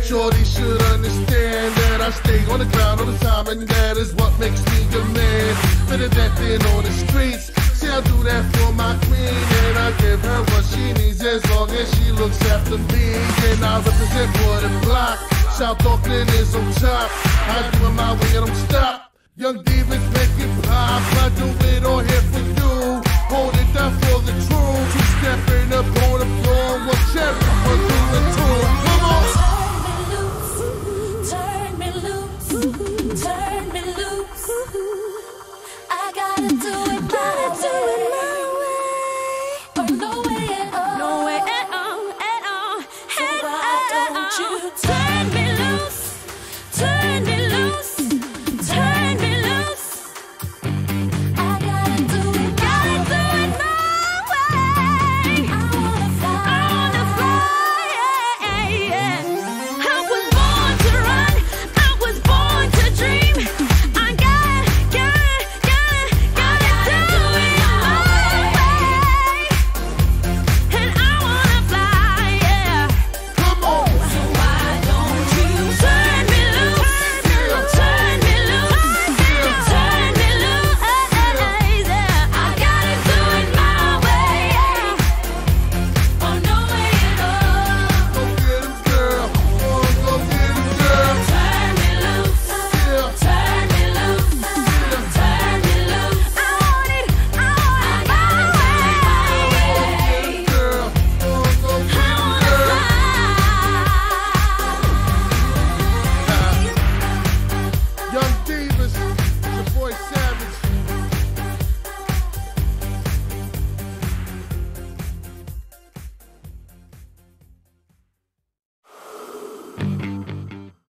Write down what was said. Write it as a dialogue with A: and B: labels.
A: Shorty should understand that I stay on the ground all the time, and that is what makes me the man. Better that than on the streets. See, I do that for my queen, and I give her what she needs as long as she looks after me. And I represent for the block. South Oakland is on top. I do it my way and don't stop. Young demons make it pop. I do it all here for you. Hold it down for the truth. Two stepping up on the floor. One cherry, one through the two. Come on.
B: Turn me loose, turn me loose. I gotta do it my way, or no way at all. No way at all, at all. So why don't you